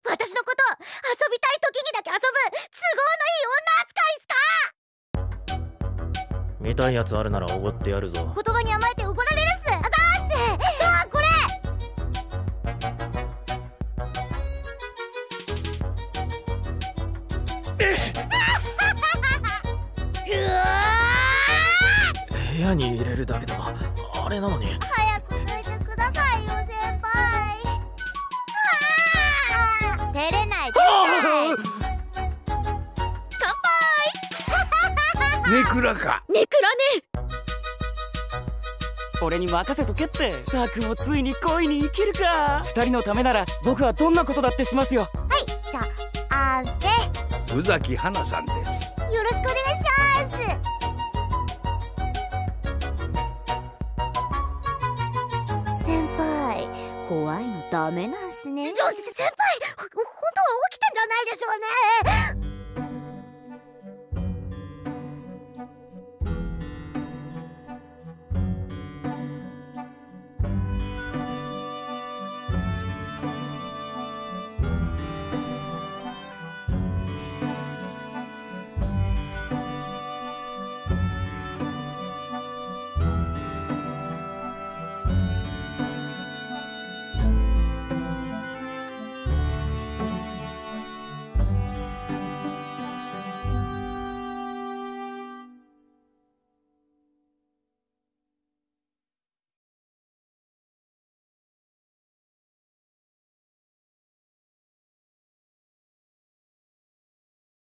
私のこと遊びたい時にだけ遊ぶ都合のいい女扱いっすか？ 見たいやつあるならおごってやるぞ。 言葉に甘えておごられるっす。あざーっす。じゃあこれ部屋に入れるだけだ。あれなのに。 早く抜いてくださいよ先輩。照れない照れない。乾杯。 ネクラか。 ネクラね。俺に任せとけって。サー君もついに恋に生きるか。二人のためなら僕はどんなことだってしますよ。 はい、じゃああんして宇崎花さんです。 よろしくお願いします。先輩、怖いのダメなんすね。先輩、本当は起きてんじゃないでしょうね。